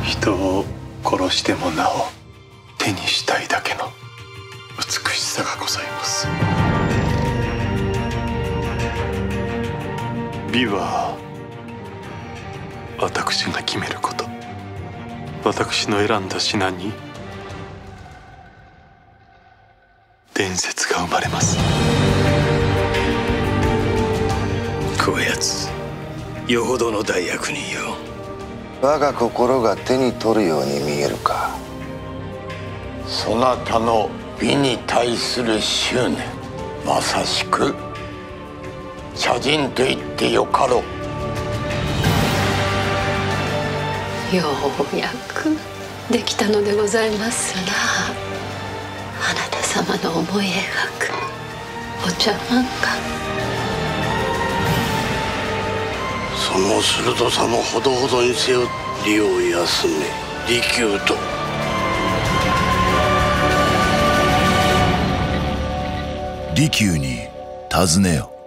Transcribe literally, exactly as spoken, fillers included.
人を殺してもなお手にしたいだけの美しさがございます。美は私が決めること。私の選んだ品に伝説が生まれます。 こやつよほどの大役人よ。 我が心が手に取るように見えるか。 そなたの美に対する執念、まさしく茶人と言ってよかろう。 ようやくできたのでございますな。あなた様の思い描くお茶碗が。 その鋭さもほどほどにせよ。利を休め利休と。 利休に尋ねよ。